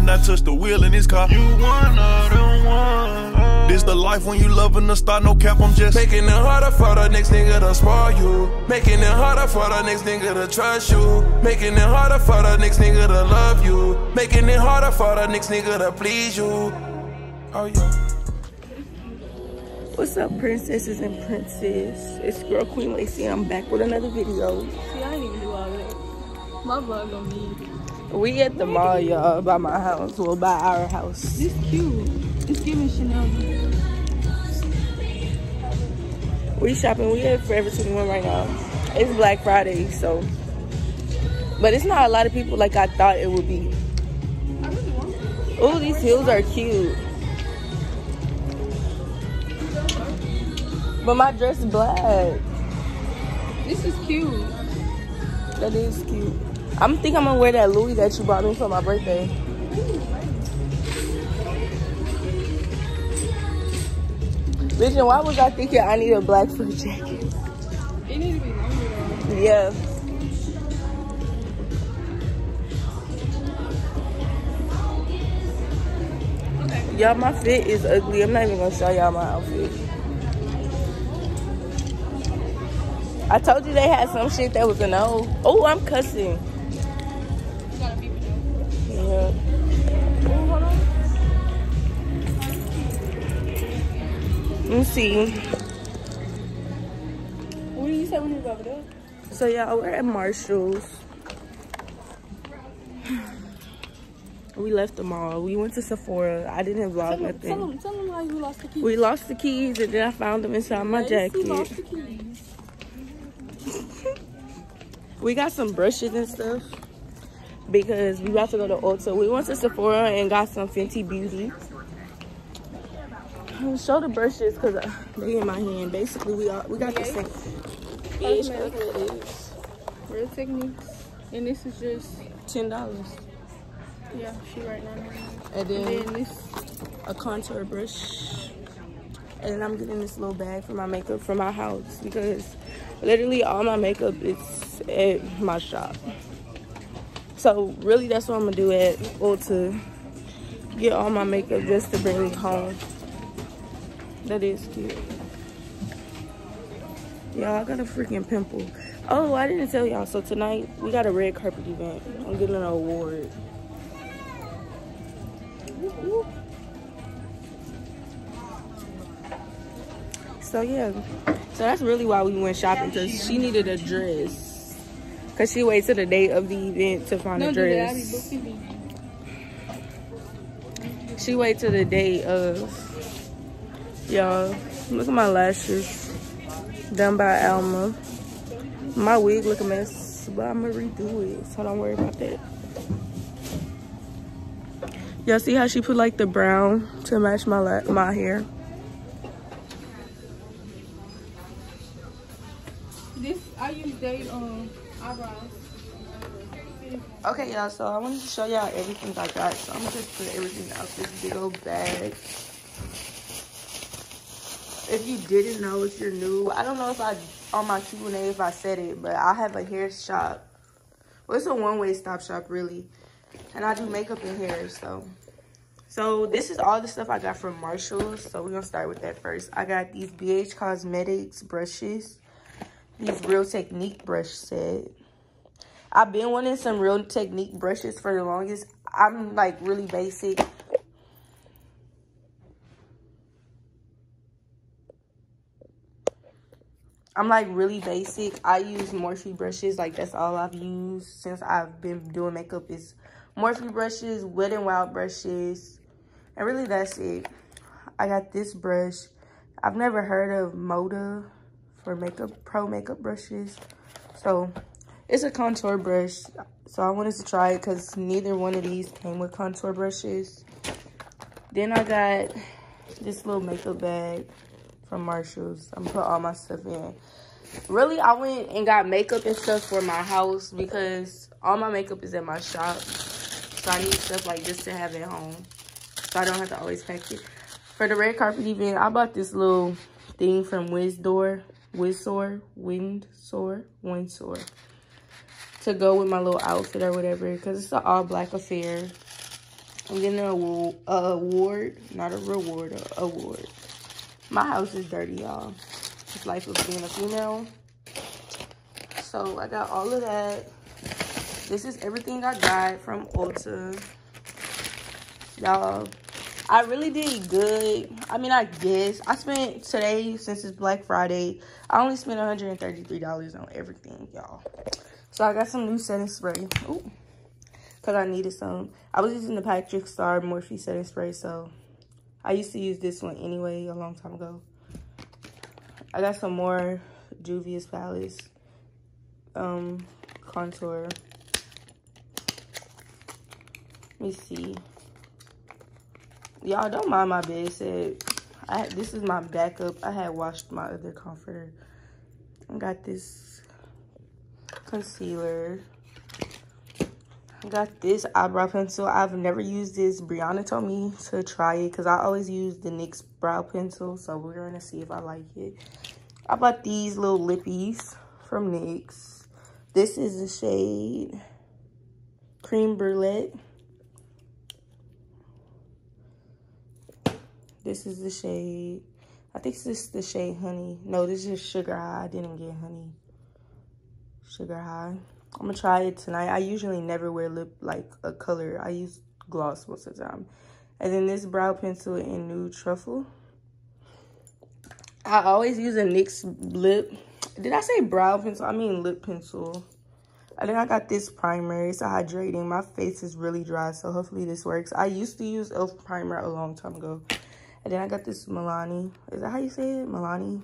and I touch the wheel in this car. You one of them one. This the life when you loving the start, no cap, I'm just making it harder for the next nigga to spoil you. Making it harder for the next nigga to trust you. Making it harder for the next nigga to love you. Making it harder for the next nigga to please you. Oh yeah. What's up, princesses and princes? It's girl Queen Lacey and I'm back with another video. See, I didn't even do all that. My vlog don't need. We at the mall, y'all, by my house. Well, by our house. This cute. It's giving Chanel. We shopping. We at Forever 21 right now. It's Black Friday, so. But it's not a lot of people like I thought it would be. I really want it. Oh, these heels are cute. But my dress is black. This is cute. That is cute. I think I'm gonna wear that Louis that you bought me for my birthday. Vision, why was I thinking I need a black fur jacket? It need to be longer though. Yeah. Okay. Y'all, my fit is ugly. I'm not even gonna show y'all my outfit. I told you they had some shit that was a no. Oh, I'm cussing. You gotta beep it out. Yeah. Oh, hold on. Let me see. What did you say when you was over there? So yeah, we're at Marshall's. We left the mall. We went to Sephora. I didn't vlog nothing. Tell them how you lost the keys. We lost the keys and then I found them inside my jacket. Lost the keys. We got some brushes and stuff because we about to go to Ulta. We went to Sephora and got some Fenty Beauty. I'll show the brushes because they in my hand. Basically, we got the same. Yeah, it's what it is. Real Techniques. And this is just $10. yeah, she right now. And then this a contour brush. And then I'm getting this little bag for my makeup from my house because literally all my makeup is at my shop. So really that's what I'm gonna do at Ulta. Get all my makeup just to bring it home. That is cute. Y'all, I got a freaking pimple. Oh, I didn't tell y'all. So tonight we got a red carpet event. I'm getting an award. So yeah, so that's really why we went shopping, because she needed a dress, because she waited till the day of the event to find a dress. She waited till the day of. Y'all, look at my lashes, done by Alma. My wig look a mess, but I'm gonna redo it, so don't worry about that. Y'all see how she put like the brown to match my hair? I use Date eyebrows. Okay, y'all, so I wanted to show y'all everything I got. So I'm gonna just put everything out this big old bag. If you didn't know, if you're new, I don't know if on my Q&A if I said it, but I have a hair shop. Well, it's a one-way stop shop, really. And I do makeup and hair, So this is all the stuff I got from Marshall's. So we're gonna start with that first. I got these BH Cosmetics brushes. These Real Technique brush set. I've been wanting some Real Technique brushes for the longest. I'm like really basic. I'm like really basic. I use Morphe brushes. Like that's all I've used since I've been doing makeup is Morphe brushes, Wet n Wild brushes. And really that's it. I got this brush. I've never heard of Moda for pro makeup brushes. So it's a contour brush. So I wanted to try it because neither one of these came with contour brushes. Then I got this little makeup bag from Marshall's. I'm gonna put all my stuff in. Really, I went and got makeup and stuff for my house because all my makeup is at my shop. So I need stuff like this to have at home, so I don't have to always pack it. For the red carpet event, I bought this little thing from Windsor, to go with my little outfit or whatever, because it's an all black affair. I'm getting an award, not a reward, an award. My house is dirty, y'all. It's life of being a female. So I got all of that. This is everything I got from Ulta. Y'all, I really did good. I mean, I guess. I spent today, since it's Black Friday, I only spent $133 on everything, y'all. So I got some new setting spray. Ooh. Because I needed some. I was using the Patrick Star Morphe setting spray, so I used to use this one anyway a long time ago. I got some more Juvia's Palace contour. Let me see. Y'all don't mind my bed set. This is my backup. I had washed my other comforter. I got this concealer. I got this eyebrow pencil. I've never used this. Brianna told me to try it because I always use the NYX brow pencil. So we're going to see if I like it. I bought these little lippies from NYX. This is the shade Cream Brulee. This is the shade, I think this is the shade Honey. No, this is Sugar High. I didn't get Honey. Sugar High. I'm gonna try it tonight. I usually never wear lip like a color. I use gloss most of the time. And then this brow pencil in Nude Truffle. I always use a NYX lip. Did I say brow pencil? I mean lip pencil. And then I got this primer. It's a hydrating. My face is really dry, so hopefully this works. I used to use e.l.f. primer a long time ago. And then I got this Milani. Is that how you say it? Milani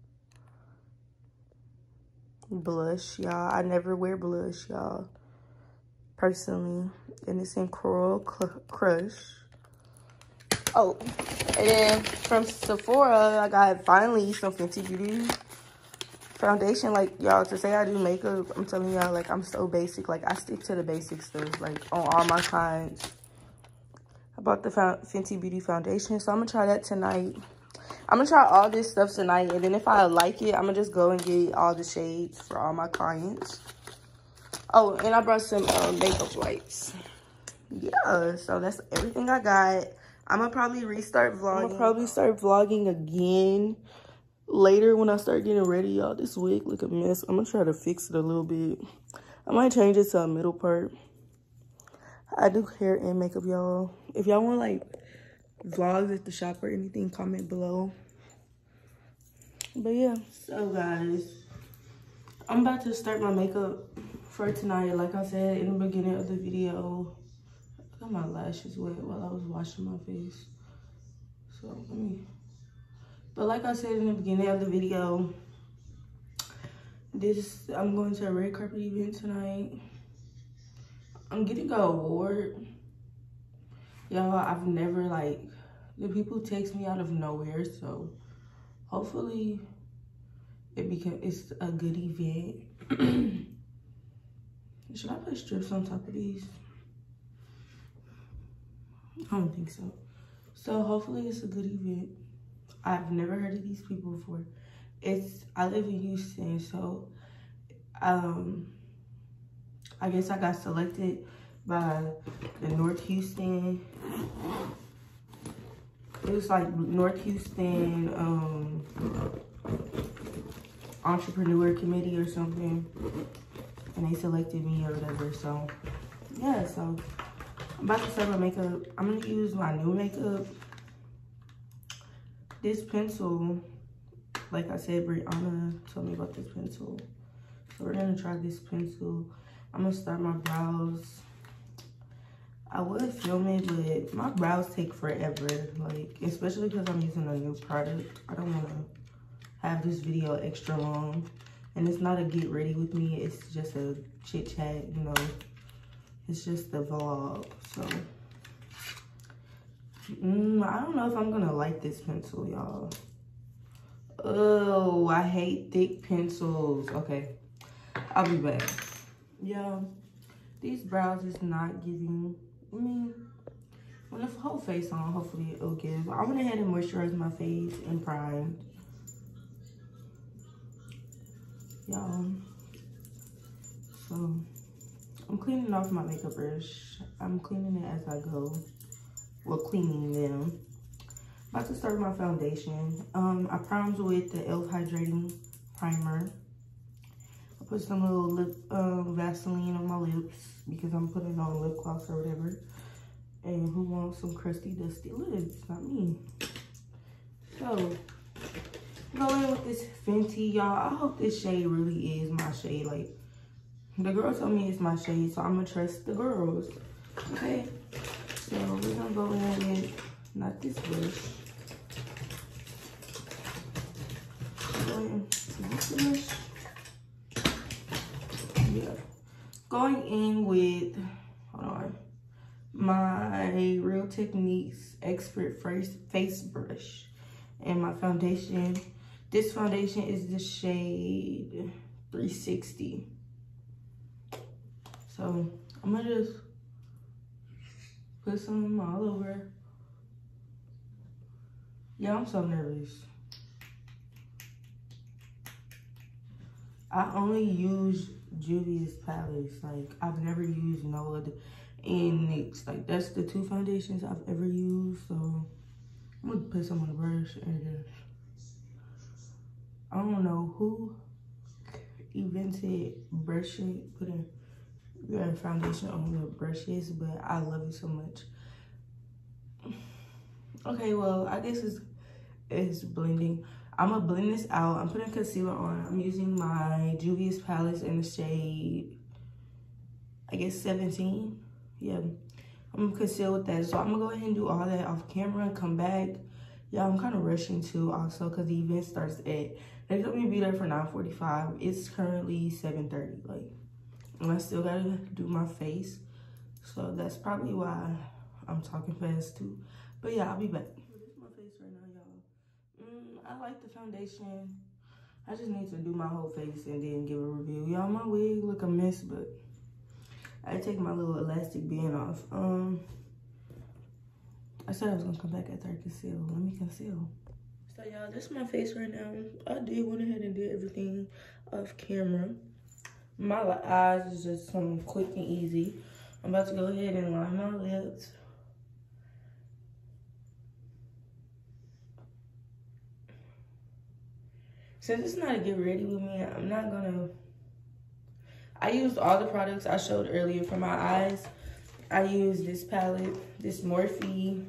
blush, y'all. I never wear blush, y'all, personally. And it's in Coral Crush. Oh, and then from Sephora, I got finally some Fenty Beauty foundation. Like, y'all, to say I do makeup, I'm telling y'all, like, I'm so basic. Like, I stick to the basic stuff, like, on all my clients. I bought the Fenty Beauty foundation, so I'm gonna try that tonight. I'm gonna try all this stuff tonight, and then if I like it, I'm gonna just go and get all the shades for all my clients. Oh, and I brought some makeup wipes. Yeah, so that's everything I got. I'm gonna probably restart vlogging. I'm gonna probably start vlogging again later when I start getting ready, y'all. This wig look a mess. I'm gonna try to fix it a little bit. I might change it to a middle part. I do hair and makeup, y'all. If y'all want like vlogs at the shop or anything, comment below. But yeah, so guys, I'm about to start my makeup for tonight. Like I said in the beginning of the video, I got my lashes wet while I was washing my face. So but like I said in the beginning of the video, I'm going to a red carpet event tonight. I'm getting an award. Y'all, I've never, like, the people text me out of nowhere, so hopefully it's a good event. Should I put strips on top of these? I don't think so. So hopefully it's a good event. I've never heard of these people before. I live in Houston, so I guess I got selected by the North Houston. It was like North Houston Entrepreneur Committee or something. And they selected me or whatever. So, yeah, so I'm about to start my makeup. I'm gonna use my new makeup. This pencil, like I said, Brianna told me about this pencil. So we're gonna try this pencil. I'm gonna start my brows. I would film it, but my brows take forever. Like, especially because I'm using a new product. I don't wanna have this video extra long. And it's not a get ready with me. It's just a chit chat, you know. It's just a vlog, so. I don't know if I'm gonna like this pencil, y'all. Oh, I hate thick pencils. Okay, I'll be back. Y'all, these brows is not giving. I mean, when the whole face on, hopefully it'll give. I went ahead and moisturized my face and primed. Y'all, so I'm cleaning off my makeup brush. I'm cleaning it as I go. well, cleaning them. About to start my foundation. I primed with the e.l.f. Hydrating Primer. I put some little lip Vaseline on my lips because I'm putting on lip gloss or whatever. And who wants some crusty, dusty lips? Not me. So, go in with this Fenty, y'all. I hope this shade really is my shade. Like, the girl told me it's my shade, so I'm gonna trust the girls. Okay? So, we're gonna go in with, not this brush. Yeah. Going in with, hold on, my Real Techniques Expert Face Brush. And my foundation, this foundation is the shade 360. So I'm gonna just put some all over. Yeah, I'm so nervous. I only use Juvia's palettes. Like, I've never used no other, and NYX. Like, that's the two foundations I've ever used. So I'm gonna put some on the brush and just, I don't know who invented brushing, putting your foundation on your brushes, but I love it so much. Okay, well, I guess it's blending. I'm gonna blend this out. I'm putting concealer on. I'm using my Juvia's palettes in the shade, I guess 17. Yeah, I'm gonna conceal with that. So I'm gonna go ahead and do all that off camera and come back. Yeah, I'm kind of rushing too also because the event starts at, they told me to be there for 9:45. It's currently 7:30, like, and I still gotta do my face. So that's probably why I'm talking fast too. But yeah, I'll be back. This is my face right now, y'all. I like the foundation. I just need to do my whole face and then give a review. Y'all, my wig look a mess, but I take my little elastic band off. I said I was gonna come back after I conceal. Let me conceal. So y'all, this is my face right now. I went ahead and did everything off camera. My eyes is just some quick and easy. I'm about to go ahead and line my lips. Since it's not a get ready with me, I'm not gonna, I used all the products I showed earlier for my eyes. I used this palette, this Morphe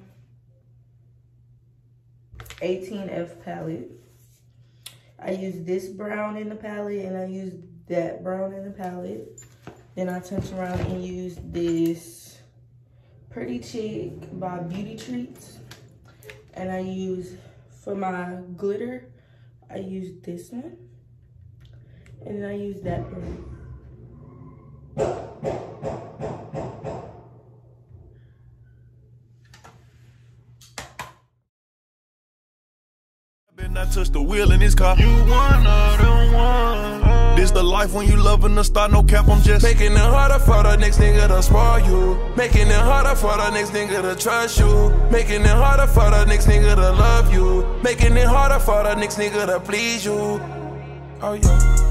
18F palette. I used this brown in the palette and I used that brown in the palette. Then I turned around and used this Pretty Chick by Beauty Treats. And I used, for my glitter, I used this one. And then I used that one. I touch the wheel in this car. You one of them one. This the life when you loving the start, no cap. I'm just making it harder for the next nigga to spoil you. Making it harder for the next nigga to trust you. Making it harder for the next nigga to love you. Making it harder for the next nigga to please you. Oh yeah.